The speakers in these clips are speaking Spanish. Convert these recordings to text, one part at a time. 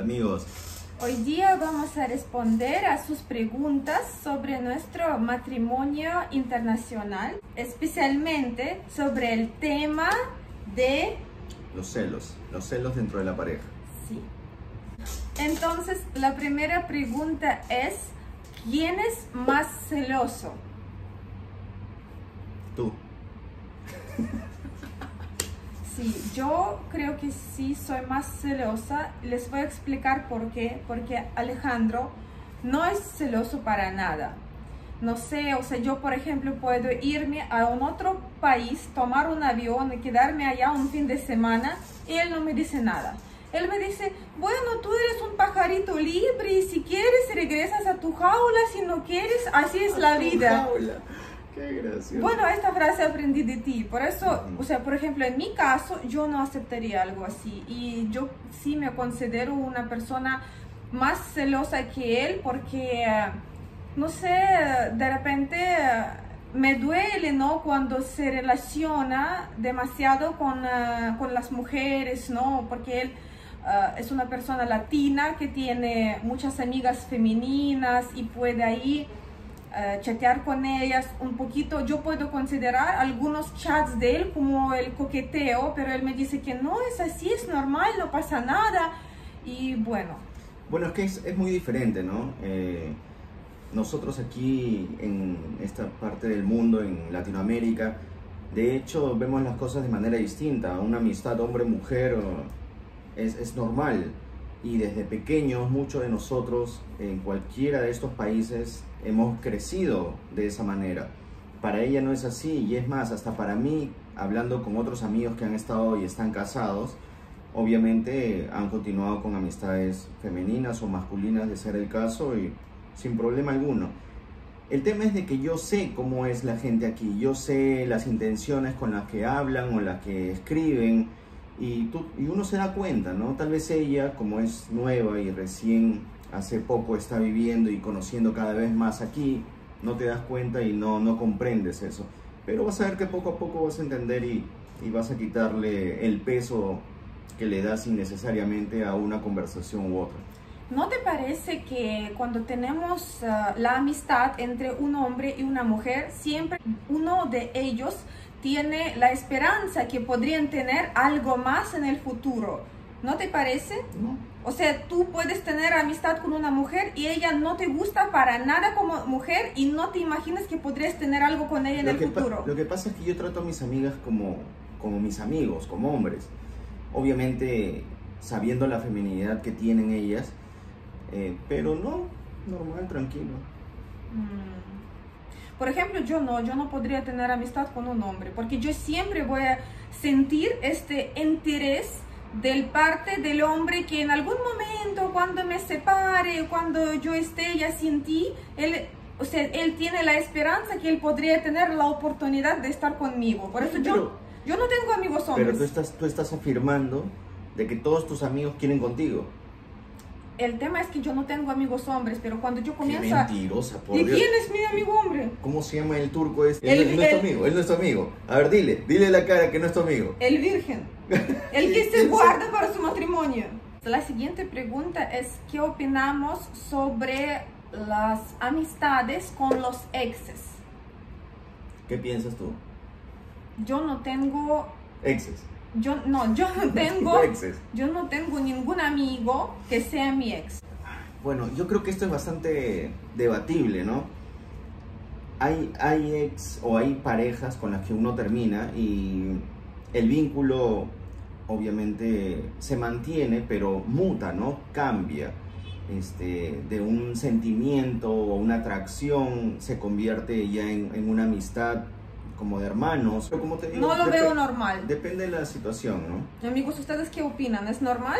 amigos? Hoy día vamos a responder a sus preguntas sobre nuestro matrimonio internacional, especialmente sobre el tema de los celos dentro de la pareja. Sí. Entonces, la primera pregunta es, ¿quién es más celoso? Tú. Sí, yo creo que sí soy más celosa. Les voy a explicar por qué. Porque Alejandro no es celoso para nada. No sé, o sea, yo por ejemplo puedo irme a un otro país, tomar un avión y quedarme allá un fin de semana y él no me dice nada. Él me dice, bueno, tú eres un pajarito libre y si quieres regresas a tu jaula, si no quieres, así es la vida. Jaula. Qué gracioso. Bueno, esta frase aprendí de ti, por eso, o sea, por ejemplo, en mi caso, yo no aceptaría algo así. Y yo sí me considero una persona más celosa que él porque, no sé, de repente me duele, ¿no? Cuando se relaciona demasiado con las mujeres, ¿no? Porque él es una persona latina que tiene muchas amigas femeninas y puede ahí chatear con ellas un poquito. Yo puedo considerar algunos chats de él como el coqueteo, pero él me dice que no es así, es normal, no pasa nada. Y bueno. Bueno, es que es muy diferente, ¿no? Nosotros aquí en esta parte del mundo, en Latinoamérica, de hecho vemos las cosas de manera distinta. Una amistad hombre-mujer es normal. Y desde pequeños, muchos de nosotros en cualquiera de estos países hemos crecido de esa manera. Para ella no es así, y es más, hasta para mí, hablando con otros amigos que han estado y están casados, obviamente han continuado con amistades femeninas o masculinas, de ser el caso, y sin problema alguno. El tema es de que yo sé cómo es la gente aquí, yo sé las intenciones con las que hablan o las que escriben, y uno se da cuenta, ¿no? Tal vez ella, como es nueva y recién hace poco está viviendo y conociendo cada vez más aquí, no te das cuenta y no comprendes eso. Pero vas a ver que poco a poco vas a entender y vas a quitarle el peso que le das innecesariamente a una conversación u otra. ¿No te parece que cuando tenemos la amistad entre un hombre y una mujer, siempre uno de ellos tiene la esperanza que podrían tener algo más en el futuro? ¿No te parece? No. O sea, tú puedes tener amistad con una mujer y ella no te gusta para nada como mujer y no te imaginas que podrías tener algo con ella en el futuro. Lo que pasa es que yo trato a mis amigas como mis amigos, como hombres. Obviamente sabiendo la feminidad que tienen ellas, pero no, normal, tranquilo. Por ejemplo, yo no podría tener amistad con un hombre, porque yo siempre voy a sentir este interés del parte del hombre que en algún momento, cuando me separe, cuando yo esté ya sin ti, él tiene la esperanza que él podría tener la oportunidad de estar conmigo. Por eso yo no tengo amigos hombres. Pero tú estás afirmando de que todos tus amigos quieren contigo. El tema es que yo no tengo amigos hombres, pero cuando yo comienzo... Qué mentirosa, por ¿Y Dios. quién es mi amigo hombre? ¿Cómo se llama el turco este? Él no es tu amigo, él no es tu amigo. A ver, dile la cara que no es tu amigo. El virgen. El que se guarda para su matrimonio. La siguiente pregunta es, ¿qué opinamos sobre las amistades con los exes? ¿Qué piensas tú? Yo no tengo... Exes. Yo no tengo ningún amigo que sea mi ex. Bueno, yo creo que esto es bastante debatible, ¿no? Hay ex o hay parejas con las que uno termina y el vínculo obviamente se mantiene, pero muta, ¿no? Cambia. De un sentimiento o una atracción se convierte ya en una amistad como de hermanos. Pero como te digo, no lo veo normal. Depende de la situación, ¿no? Amigos, ¿ustedes qué opinan? ¿Es normal?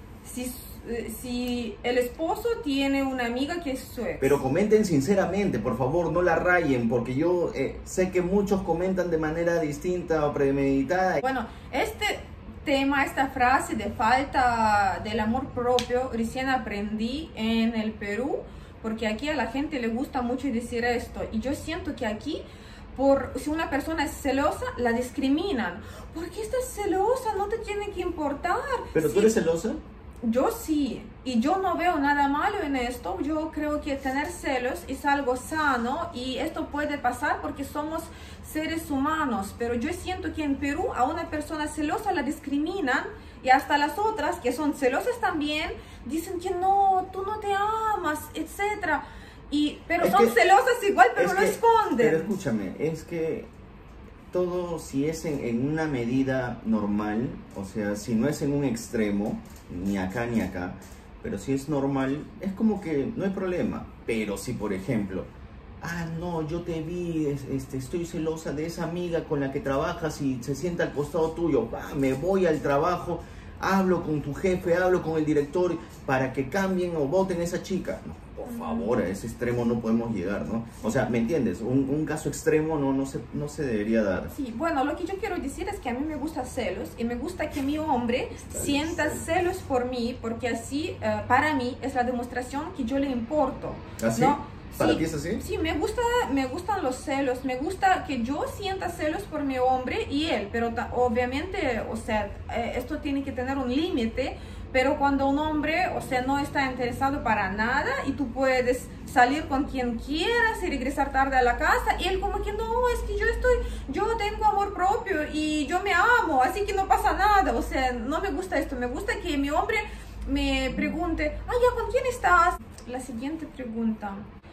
Si el esposo tiene una amiga que es su ex. Pero comenten sinceramente, por favor, no la rayen, porque yo sé que muchos comentan de manera distinta o premeditada. Bueno, este tema, esta frase de falta del amor propio, recién aprendí en el Perú, porque aquí a la gente le gusta mucho decir esto. Y yo siento que aquí, si una persona es celosa, la discriminan. ¿Por qué estás celosa? No te tiene que importar. ¿Pero tú eres celosa? Yo sí, y yo no veo nada malo en esto. Yo creo que tener celos es algo sano y esto puede pasar porque somos seres humanos, pero yo siento que en Perú a una persona celosa la discriminan y hasta las otras que son celosas también dicen que no, tú no te amas, etcétera. Pero son celosas igual, pero lo esconden. Pero escúchame, es que todo, si es en una medida normal, o sea, si no es en un extremo, ni acá ni acá, pero si es normal, es como que no hay problema. Pero si, por ejemplo, no, yo te vi, estoy celosa de esa amiga con la que trabajas y se sienta al costado tuyo, me voy al trabajo, hablo con tu jefe, hablo con el director para que cambien o voten a esa chica. No, por favor, a ese extremo no podemos llegar, ¿no? O sea, ¿me entiendes? Un caso extremo no se debería dar. Sí, bueno, lo que yo quiero decir es que a mí me gusta celos y me gusta que mi hombre sienta celos por mí, porque así, para mí, es la demostración que yo le importo, ¿Así? ¿no? ¿Para ti es así? Sí, me gustan los celos, me gusta que yo sienta celos por mi hombre y él, pero obviamente, o sea, esto tiene que tener un límite, pero cuando un hombre, o sea, no está interesado para nada y tú puedes salir con quien quieras y regresar tarde a la casa y él como que no, es que yo tengo amor propio y yo me amo, así que no pasa nada, o sea, no me gusta esto, me gusta que mi hombre me pregunte, ya, ¿con quién estás? La siguiente pregunta.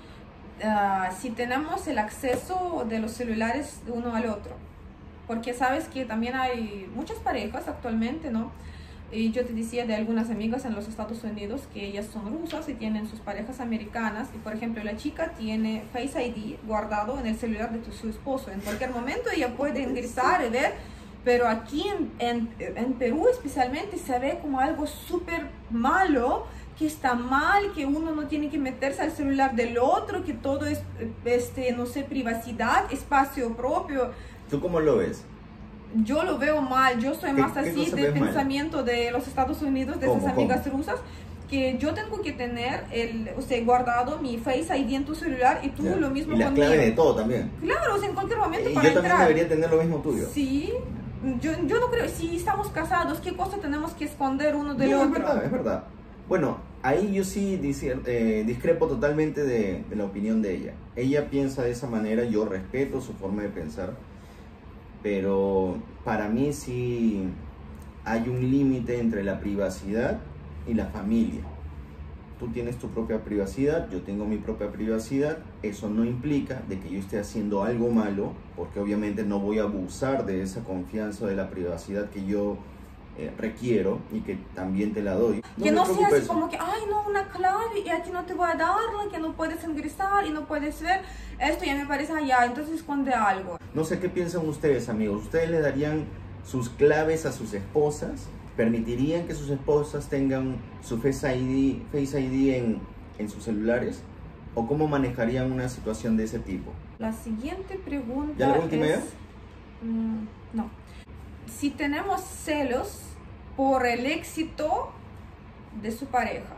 Si tenemos el acceso de los celulares de uno al otro, porque sabes que también hay muchas parejas actualmente, ¿no? Y yo te decía de algunas amigas en los Estados Unidos que ellas son rusas y tienen sus parejas americanas y por ejemplo la chica tiene Face ID guardado en el celular de su esposo, en cualquier momento ella puede ingresar y ver, pero aquí en Perú especialmente se ve como algo súper malo, que está mal, que uno no tiene que meterse al celular del otro, que todo es, no sé, privacidad, espacio propio. ¿Tú cómo lo ves? Yo lo veo mal, yo soy más así de pensamiento de los Estados Unidos, de esas amigas rusas, que yo tengo que tener guardado mi Face ID en tu celular y tú lo mismo conmigo. Y la clave de todo también. Claro, o sea, en cualquier momento para entrar. Yo también debería tener lo mismo tuyo. Sí. Yo no creo, si estamos casados, ¿qué cosa tenemos que esconder uno del otro? Es verdad. Bueno, ahí yo sí discrepo totalmente de la opinión de ella. Ella piensa de esa manera, yo respeto su forma de pensar, pero para mí sí hay un límite entre la privacidad y la familia. Tú tienes tu propia privacidad, yo tengo mi propia privacidad. Eso no implica de que yo esté haciendo algo malo, porque obviamente no voy a abusar de esa confianza, de la privacidad que yo requiero y que también te la doy. Que no sea así como que, una clave y a ti no te voy a darla, que no puedes ingresar y no puedes ver. Esto ya me parece entonces esconde algo. No sé qué piensan ustedes, amigos. ¿Ustedes le darían sus claves a sus esposas? ¿Permitirían que sus esposas tengan su Face ID en sus celulares? ¿O cómo manejarían una situación de ese tipo? La siguiente pregunta ¿Ya la última es? No. Si tenemos celos por el éxito de su pareja.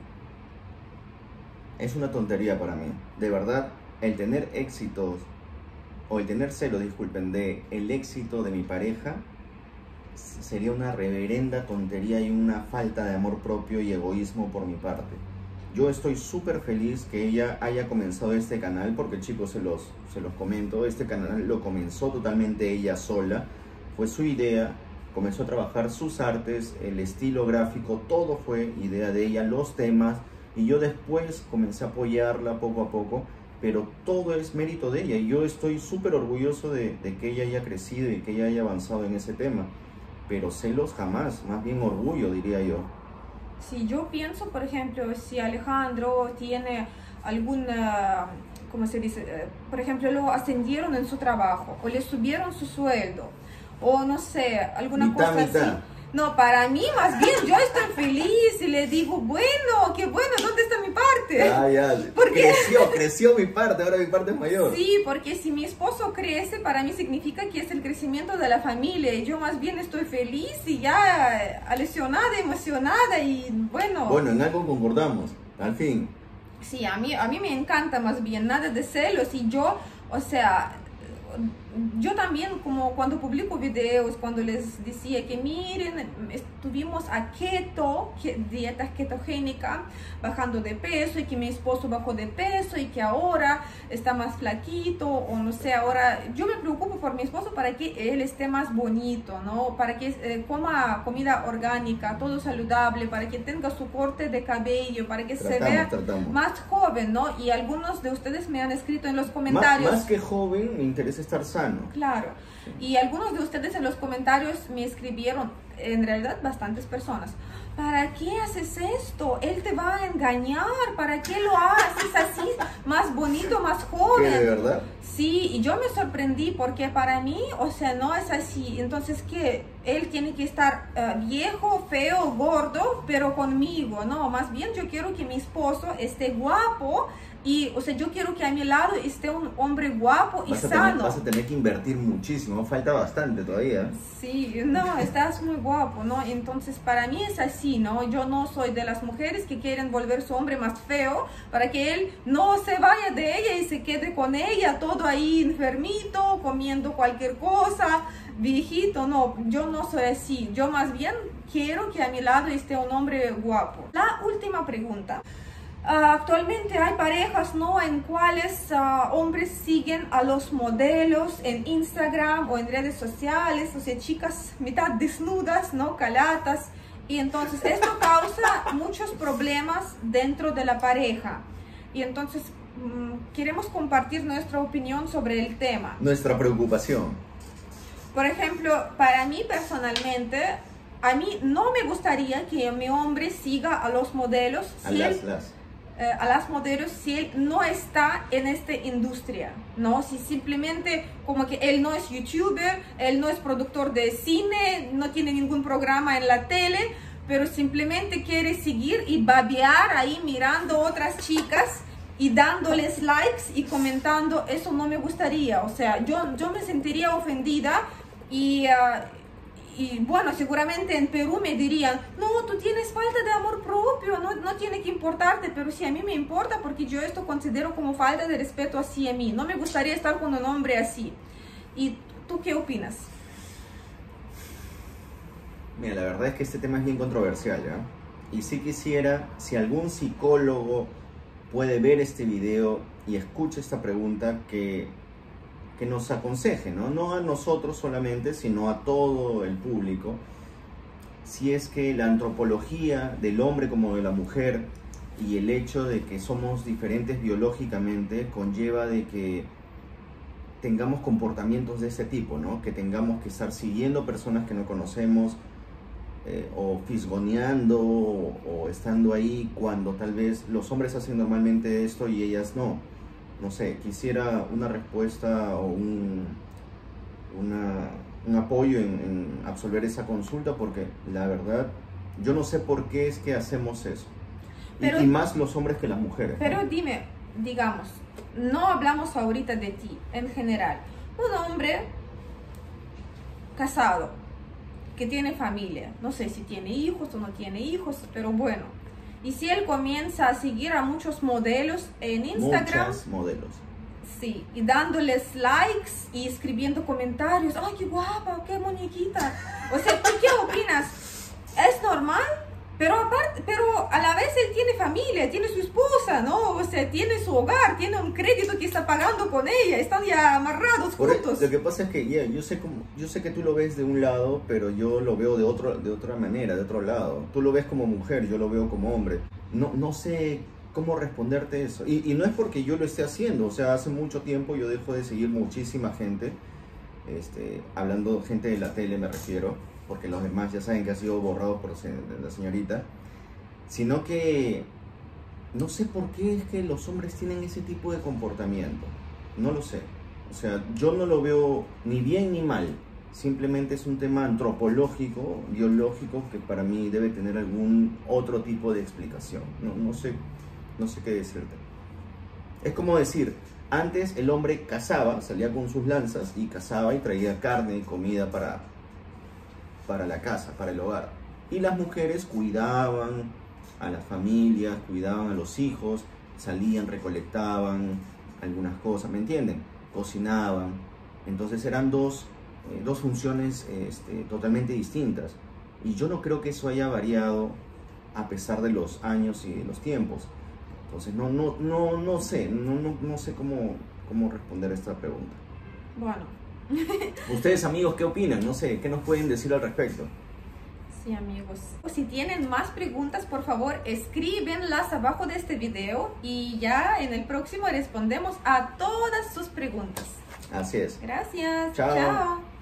Es una tontería para mí. De verdad, el tener éxitos, o el tener celos, disculpen, de el éxito de mi pareja, sería una reverenda tontería y una falta de amor propio y egoísmo por mi parte. Yo estoy súper feliz que ella haya comenzado este canal, porque chicos, se los comento, este canal lo comenzó totalmente ella sola. Fue su idea, comenzó a trabajar sus artes, el estilo gráfico, todo fue idea de ella, los temas, y yo después comencé a apoyarla poco a poco, pero todo es mérito de ella, y yo estoy súper orgulloso de que ella haya crecido y que ella haya avanzado en ese tema, pero celos jamás, más bien orgullo, diría yo. Si yo pienso, por ejemplo, si Alejandro tiene alguna, ¿cómo se dice? Por ejemplo, lo ascendieron en su trabajo, o le subieron su sueldo, o no sé, alguna cosa así. No, para mí más bien yo estoy feliz y le digo, bueno, qué bueno, ¿dónde está mi parte? Ya, porque creció mi parte, ahora mi parte es mayor. Sí, porque si mi esposo crece, para mí significa que es el crecimiento de la familia y yo más bien estoy feliz y ya aleccionada, emocionada y bueno. Bueno, en algo concordamos, al fin. Sí, a mí me encanta más bien, nada de celos y yo, o sea, yo también, como cuando publico videos, cuando les decía que miren, estuvimos a dieta ketogénica, bajando de peso, y que mi esposo bajó de peso y que ahora está más flaquito, o no sé, ahora yo me preocupo por mi esposo para que él esté más bonito, ¿no? Para que coma comida orgánica, todo saludable, para que tenga su corte de cabello, para que se vea más joven, ¿no? Y algunos de ustedes me han escrito en los comentarios. Más que joven, me interesa estar sano. Claro. Y algunos de ustedes en los comentarios me escribieron, en realidad bastantes personas: ¿para qué haces esto? Él te va a engañar. ¿Para qué lo haces así, más bonito, más joven? ¿Qué, de verdad? Sí, y yo me sorprendí porque para mí, o sea, no es así. Entonces, ¿qué? Él tiene que estar viejo, feo, gordo, pero conmigo, ¿no? Más bien yo quiero que mi esposo esté guapo. Y, o sea, yo quiero que a mi lado esté un hombre guapo y sano. Vas a tener que invertir muchísimo, falta bastante todavía. Sí, no, estás muy guapo, ¿no? Entonces, para mí es así, ¿no? Yo no soy de las mujeres que quieren volver su hombre más feo para que él no se vaya de ella y se quede con ella, todo ahí enfermito, comiendo cualquier cosa, viejito. No, yo no soy así. Yo más bien quiero que a mi lado esté un hombre guapo. La última pregunta. Actualmente hay parejas, ¿no?, en cuales hombres siguen a los modelos en Instagram o en redes sociales, o sea, chicas mitad desnudas, ¿no?, calatas, y entonces esto causa muchos problemas dentro de la pareja. Y entonces queremos compartir nuestra opinión sobre el tema. Nuestra preocupación. Por ejemplo, para mí personalmente, a mí no me gustaría que mi hombre siga a los modelos. A las modelos si él no está en esta industria, ¿no? Si simplemente como que él no es youtuber, él no es productor de cine, no tiene ningún programa en la tele, pero simplemente quiere seguir y babear ahí mirando otras chicas y dándoles likes y comentando, eso no me gustaría. O sea, yo me sentiría ofendida y bueno, seguramente en Perú me dirían, no, tú tienes falta de amor propio, no tiene que importarte, pero sí a mí me importa porque yo esto considero como falta de respeto hacia mí. No me gustaría estar con un hombre así. ¿Y tú qué opinas? Mira, la verdad es que este tema es bien controversial, ¿ya? Y sí quisiera, si algún psicólogo puede ver este video y escucha esta pregunta, que nos aconseje, ¿no? No a nosotros solamente, sino a todo el público, si es que la antropología del hombre como de la mujer y el hecho de que somos diferentes biológicamente conlleva de que tengamos comportamientos de ese tipo, ¿no? Que tengamos que estar siguiendo personas que no conocemos, o fisgoneando o estando ahí cuando tal vez los hombres hacen normalmente esto y ellas no. No sé, quisiera una respuesta o un apoyo en absolver esa consulta, porque la verdad yo no sé por qué es que hacemos eso. Pero, y más los hombres que las mujeres. Pero ¿no? Dime, digamos, no hablamos ahorita de ti, en general. Un hombre casado, que tiene familia, no sé si tiene hijos o no tiene hijos, pero bueno. Y si él comienza a seguir a muchos modelos en Instagram. Muchos modelos. Sí, y dándoles likes y escribiendo comentarios. ¡Ay, qué guapa, qué muñequita! O sea, ¿tú qué opinas? ¿Es normal? Pero a la vez él tiene familia, tiene su esposa, ¿no? O sea, tiene su hogar, tiene un crédito que está pagando con ella, están ya amarrados juntos. Lo que pasa es que yo sé que tú lo ves de un lado, pero yo lo veo de otra manera, de otro lado. Tú lo ves como mujer, yo lo veo como hombre. No sé cómo responderte eso. Y no es porque yo lo esté haciendo, o sea, hace mucho tiempo yo dejo de seguir muchísima gente, hablando de gente de la tele me refiero, porque los demás ya saben que ha sido borrado por la señorita, sino que no sé por qué es que los hombres tienen ese tipo de comportamiento, no lo sé, o sea, yo no lo veo ni bien ni mal, simplemente es un tema antropológico, biológico, que para mí debe tener algún otro tipo de explicación, no sé qué decirte. Es como decir, antes el hombre cazaba, salía con sus lanzas y cazaba y traía carne y comida para la casa, para el hogar. Y las mujeres cuidaban a las familias, cuidaban a los hijos, salían, recolectaban algunas cosas, ¿me entienden? Cocinaban. Entonces eran dos funciones totalmente distintas. Y yo no creo que eso haya variado a pesar de los años y de los tiempos. Entonces no sé cómo responder a esta pregunta. Bueno. Ustedes, amigos, ¿qué opinan? No sé, ¿qué nos pueden decir al respecto? Sí, amigos. Si tienen más preguntas, por favor, escríbenlas abajo de este video y ya en el próximo respondemos a todas sus preguntas. Así es. Gracias. Chao. Chao.